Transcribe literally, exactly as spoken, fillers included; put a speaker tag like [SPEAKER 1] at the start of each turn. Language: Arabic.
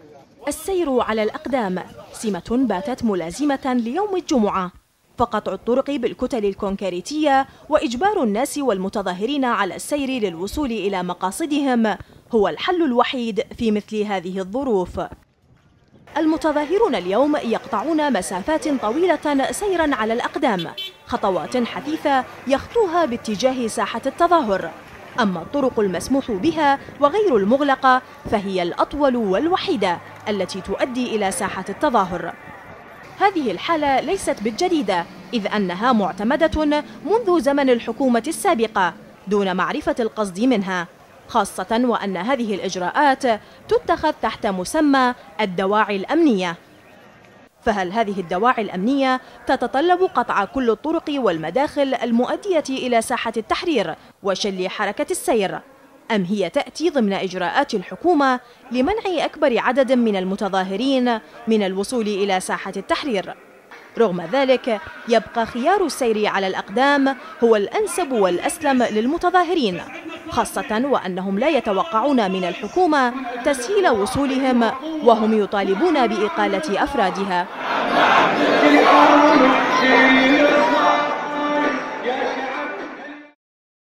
[SPEAKER 1] السير على الأقدام سمة باتت ملازمة ليوم الجمعة، فقطع الطرق بالكتل الكونكريتية وإجبار الناس والمتظاهرين على السير للوصول إلى مقاصدهم هو الحل الوحيد في مثل هذه الظروف. المتظاهرون اليوم يقطعون مسافات طويلة سيرا على الأقدام، خطوات حثيثة يخطوها باتجاه ساحة التظاهر. أما الطرق المسموح بها وغير المغلقة فهي الأطول والوحيدة التي تؤدي إلى ساحة التظاهر. هذه الحالة ليست بالجديدة، إذ أنها معتمدة منذ زمن الحكومة السابقة دون معرفة القصد منها، خاصة وأن هذه الإجراءات تتخذ تحت مسمى الدواعي الأمنية. فهل هذه الدواعي الأمنية تتطلب قطع كل الطرق والمداخل المؤدية إلى ساحة التحرير وشل حركة السير، أم هي تأتي ضمن إجراءات الحكومة لمنع أكبر عدد من المتظاهرين من الوصول إلى ساحة التحرير؟ رغم ذلك يبقى خيار السير على الأقدام هو الأنسب والأسلم للمتظاهرين، خاصة وأنهم لا يتوقعون من الحكومة تسهيل وصولهم وهم يطالبون بإقالة أفرادها.